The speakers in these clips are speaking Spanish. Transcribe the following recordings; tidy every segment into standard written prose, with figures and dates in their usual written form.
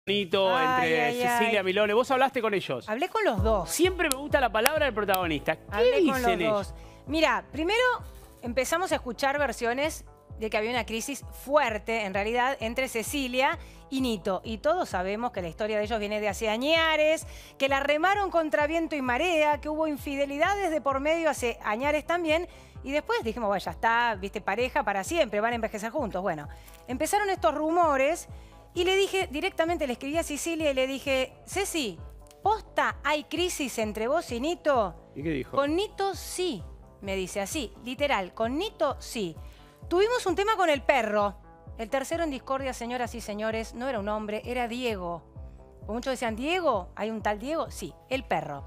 Entre Cecilia Milone. ¿Vos hablaste con ellos? Hablé con los dos. Siempre me gusta la palabra del protagonista. ¿Qué Hablé dicen con los ellos? dos. Mira, primero empezamos a escuchar versiones de que había una crisis fuerte, en realidad, entre Cecilia y Nito. Y todos sabemos que la historia de ellos viene de hace añares, que la remaron contra viento y marea, que hubo infidelidades de por medio hace añares también. Y después dijimos, bueno, ya está, viste, pareja para siempre, van a envejecer juntos. Bueno, empezaron estos rumores y le dije, directamente le escribí a Cecilia y le dije, Ceci, ¿posta hay crisis entre vos y Nito? ¿Y qué dijo? Con Nito sí, me dice así, literal, con Nito sí. Tuvimos un tema con el perro. El tercero en discordia, señoras y señores, no era un hombre, era Diego. Como muchos decían, ¿Diego? ¿Hay un tal Diego? Sí, el perro.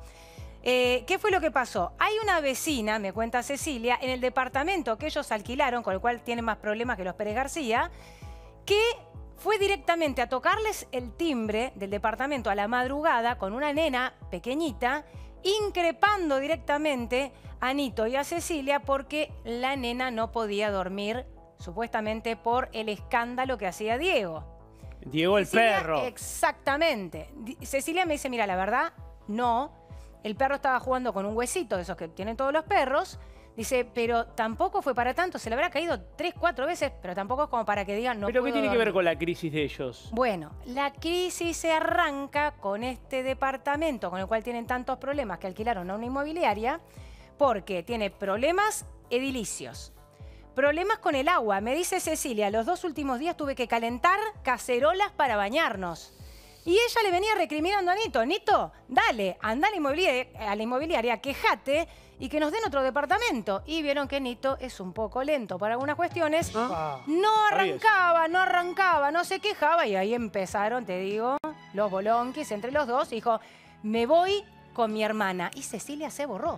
¿Qué fue lo que pasó? Hay una vecina, me cuenta Cecilia, en el departamento que ellos alquilaron, con el cual tienen más problemas que los Pérez García, que fue directamente a tocarles el timbre del departamento a la madrugada con una nena pequeñita, increpando directamente a Nito y a Cecilia porque la nena no podía dormir, supuestamente por el escándalo que hacía Diego. Diego el Cecilia, perro. Exactamente. Cecilia me dice, mira, la verdad, no. El perro estaba jugando con un huesito de esos que tienen todos los perros. Dice, pero tampoco fue para tanto. Se le habrá caído 3, 4 veces, pero tampoco es como para que digan no ¿Pero puedo qué tiene que dormir. ver con la crisis de ellos? Bueno, la crisis se arranca con este departamento con el cual tienen tantos problemas que alquilaron a una inmobiliaria porque tiene problemas edilicios. Problemas con el agua. Me dice Cecilia, los 2 últimos días tuve que calentar cacerolas para bañarnos. Y ella le venía recriminando a Nito. Nito, dale, anda a la inmobiliaria, quejate y que nos den otro departamento. Y vieron que Nito es un poco lento para algunas cuestiones. No arrancaba, no se quejaba. Y ahí empezaron, te digo, los bolonquis entre los dos. Dijo, me voy con mi hermana. Y Cecilia se borró.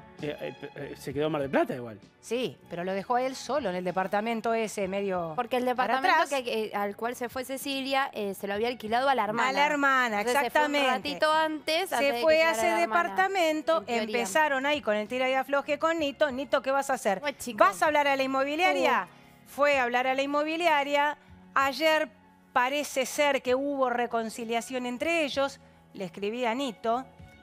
Se quedó en Mar del Plata igual. Sí, pero lo dejó a él solo en el departamento ese medio. Porque el departamento al cual se fue Cecilia se lo había alquilado a la hermana. A la hermana, entonces exactamente. Se fue un ratito antes. Se fue a ese departamento, empezaron ahí con el tira y afloje con Nito. Nito, ¿qué vas a hacer? ¿Vas a hablar a la inmobiliaria? Fue a hablar a la inmobiliaria. Ayer parece ser que hubo reconciliación entre ellos. Le escribí a Nito.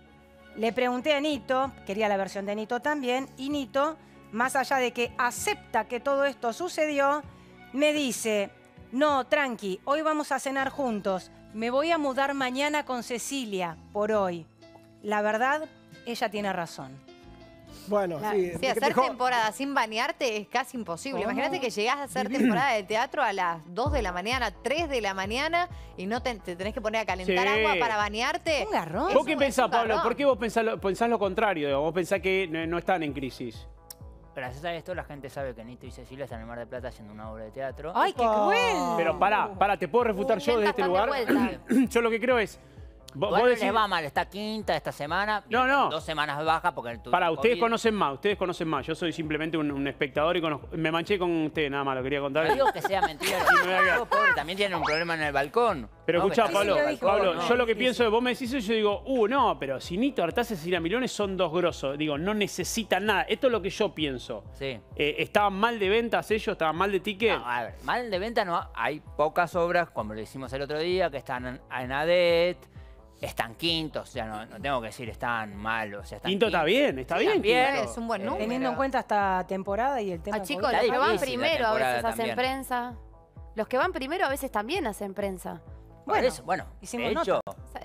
Le pregunté a Nito, quería la versión de Nito también, y Nito, más allá de que acepta que todo esto sucedió, me dice, no, tranqui, hoy vamos a cenar juntos, me voy a mudar mañana con Cecilia, por hoy. La verdad, ella tiene razón. Bueno, sí, hacer temporada sin bañarte es casi imposible. ¿Cómo? Imagínate que llegás a hacer temporada de teatro a las 2 de la mañana, 3 de la mañana y no te tenés que poner a calentar agua para bañarte. Un garrón. ¿Vos qué pensás, Pablo? ¿Por qué vos pensás lo contrario? Digamos? Vos pensás que no están en crisis. Gracias a esto la gente sabe que Nito y Cecilia están en el Mar del Plata haciendo una obra de teatro. ¡Ay, qué cruel! Pero pará, ¿te puedo refutar yo desde este lugar? Yo lo que creo es... Bueno, les va mal, está quinta esta semana. No. 2 semanas baja porque... Pará, ustedes conocen más, Yo soy simplemente un espectador y me manché con ustedes, nada más, lo quería contar. No digo que sea mentira. Pobre, también tienen un problema en el balcón. Pero ¿no? escuchá, Pablo, No, yo lo que pienso, vos me decís eso, yo digo, no, pero si Nito, Artaza y Cecilia Milone son 2 grosos. Digo, no necesitan nada. Esto es lo que yo pienso. Sí. ¿Estaban mal de ventas ellos? ¿Estaban mal de ticket? No, a ver, mal de venta no. Hay pocas obras, como lo hicimos el otro día, que están en ADET. Están quintos, o sea, no tengo que decir están mal, o sea, están Quinto está bien, está bien. Es un buen número. Teniendo en cuenta esta temporada y el tema... Chicos, los que van primero a veces hacen prensa. Los que van primero a veces también hacen prensa. Bueno, de hecho,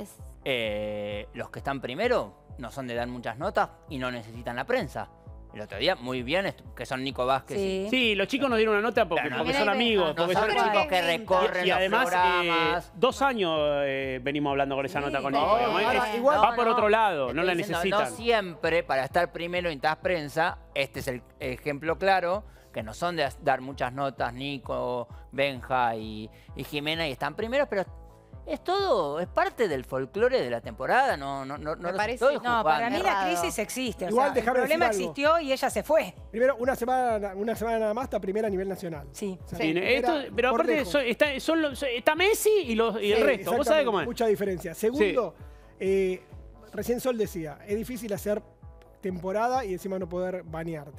los que están primero no son de dar muchas notas y no necesitan la prensa. El otro día, muy bien, que son Nico Vázquez. Sí, los chicos nos dieron una nota porque son amigos. No son chicos que recorren y además, los programas. 2 años venimos hablando con esa nota con Nico. Va por otro lado, no la necesitan. No siempre, para estar primero en TAS Prensa, este es el ejemplo claro, que no son de dar muchas notas, Nico, Benja y Jimena, y están primeros, pero... Es todo, es parte del folclore de la temporada, no para mí la crisis existe, Igual, el problema existió y ella se fue. Primero, una semana nada más está primera a nivel nacional. Sí. O sea, pero aparte está Messi y el resto, vos sabés cómo es. Mucha diferencia. Segundo, recién Sol decía, es difícil hacer temporada y encima no poder bañarte.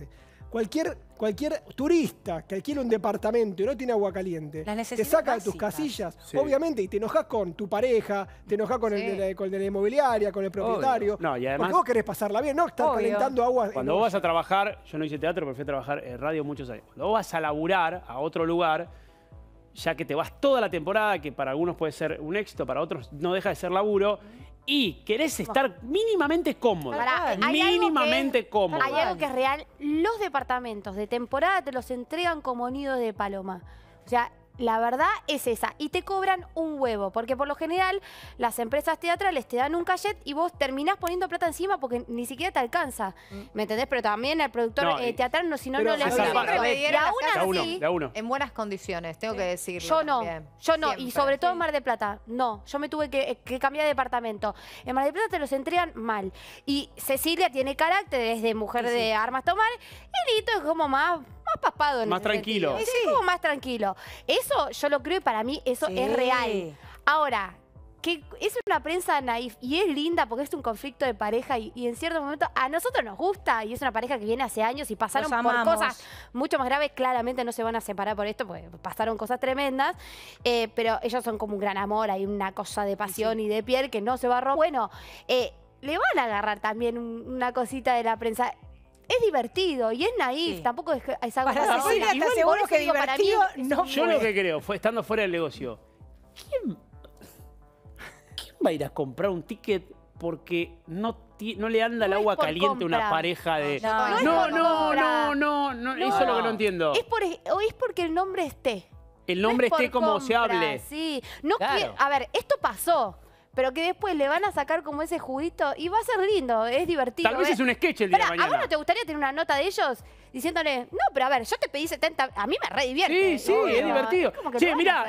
cualquier turista que alquila un departamento y no tiene agua caliente, Las te necesidades saca de tus básicas. casillas, Sí. obviamente, y te enojas con tu pareja, te enojas con, con el de la inmobiliaria, con el propietario. No, y además- porque vos querés pasarla bien, no estar Obvio. calentando agua. Cuando vos vas a trabajar, yo no hice teatro, pero fui a trabajar en radio muchos años. Cuando vos vas a laburar a otro lugar, ya que te vas toda la temporada, que para algunos puede ser un éxito, para otros no deja de ser laburo, y querés estar mínimamente cómodo. Pará, hay algo Mínimamente cómodo. Hay algo que es real. Los departamentos de temporada te los entregan como nidos de paloma. O sea, la verdad es esa. Y te cobran un huevo. Porque por lo general las empresas teatrales te dan un cachet y vos terminás poniendo plata encima porque ni siquiera te alcanza. ¿Me entendés? Pero también al productor No, teatral, no, si no, pero no le esa hace parte- efecto. me Y dieron aún las De a uno, así, de a uno. En buenas condiciones, tengo que decirlo. yo no, también. yo no, y Siempre. sobre todo en Mar del Plata, no, yo me tuve que cambiar de departamento. En Mar del Plata te los entregan mal. Y Cecilia tiene carácter, es de mujer de armas tomar, y Lito es como más paspado. En Más ese tranquilo. sentido. Sí, como más tranquilo. Eso yo lo creo y para mí eso Sí. es real. Ahora, que es una prensa naif y es linda porque es un conflicto de pareja y en cierto momento a nosotros nos gusta y es una pareja que viene hace años y pasaron Los por amamos. cosas mucho más graves. Claramente no se van a separar por esto porque pasaron cosas tremendas, pero ellos son como un gran amor, hay una cosa de pasión y de piel que no se va a romper. Bueno, le van a agarrar también una cosita de la prensa. Es divertido y es naif, Sí. tampoco es algo Para así. Cecilia te Igual aseguro por eso que digo, para mí divertido no Yo fue. lo que creo fue, estando fuera del negocio, ¿quién va a ir a comprar un ticket porque no le anda el No es agua por caliente a una compra. pareja de... No, no es No, por no, compra. no, eso es lo que no entiendo. Es porque el nombre esté. El No nombre es por esté como se compra, hable. Sí. No Claro. a ver, esto pasó. Pero que después le van a sacar como ese juguito y va a ser lindo, es divertido. Tal vez ¿eh? es un sketch el día de Pará, ¿a mañana. vos no te gustaría tener una nota de ellos diciéndole, no, pero a ver, yo te pedí 70, a mí me re divierte? Sí, sí, Obvio. es divertido. Es como que Che, lo van a mirá,